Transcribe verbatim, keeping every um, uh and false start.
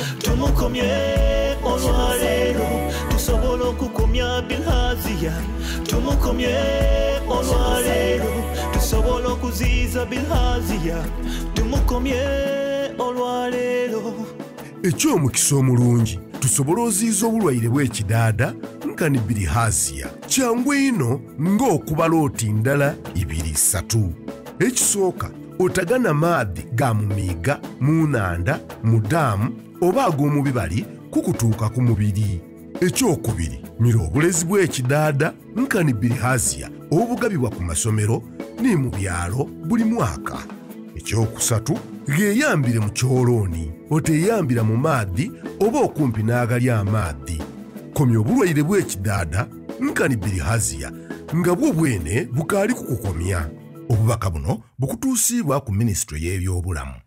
tumukomye olwaleero tusobola okukomya Bilharzia tumukomye olwaleero tusobola okuziiza Bilharzia tumukomye olwaleero eky'omukisa omulungi tusobola oziiza obulwaire bw'ekidaada nkani Bilharzia kyangu ino ng'okubala oti ndala ibiri ssatu. Ekisooka otagana maadhi ga mu miiga mu nnanda mu ddaamu oba ag'omu bibali kukutuuka ku mubiri. Ekyokubiri mira obulezi bw'ekidaada nkani Bilharzia obugabibwa ku masomero ne mu byalo buli mwaka. Ekyokusatu geeyambire mu kyolooni oteeyambira mu maadhi oba okumpi n'agali amaadhi. Komya obulwaire bw'ekidaada nkani Bilharzia nga bwo bwene bukaali kukukomya. Obubaka buno bukutuusibwa ku Minisitule y'ebyobulamu.